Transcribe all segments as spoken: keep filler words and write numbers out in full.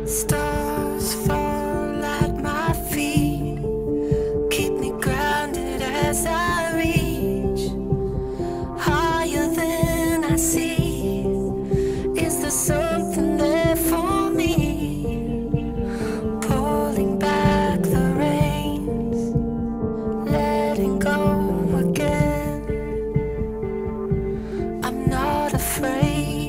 Stars fall at my feet, keep me grounded as I reach higher than I see. Is there something there for me? Pulling back the reins, letting go again. I'm not afraid.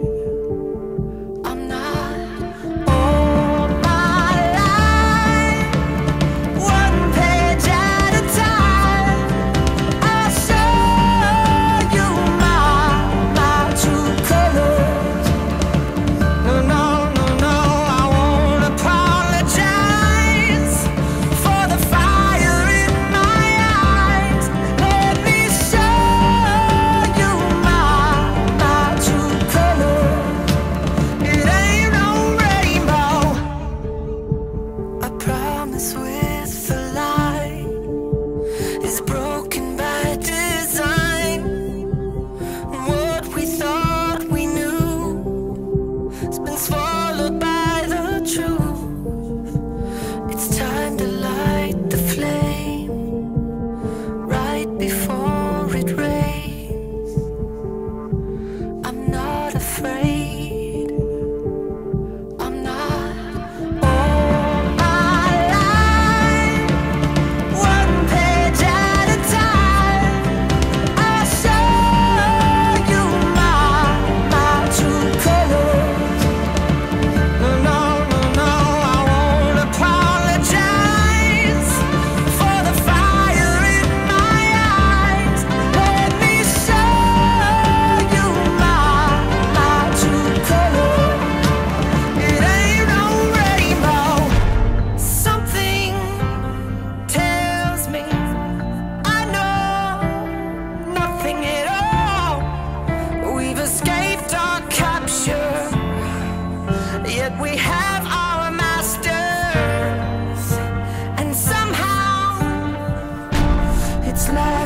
With the light is broken by design. What we thought we knew has been swallowed by the truth. It's time to light the flame right before it rains. I'm not afraid. I'm not. Escaped our capture, yet we have our masters, and somehow it's like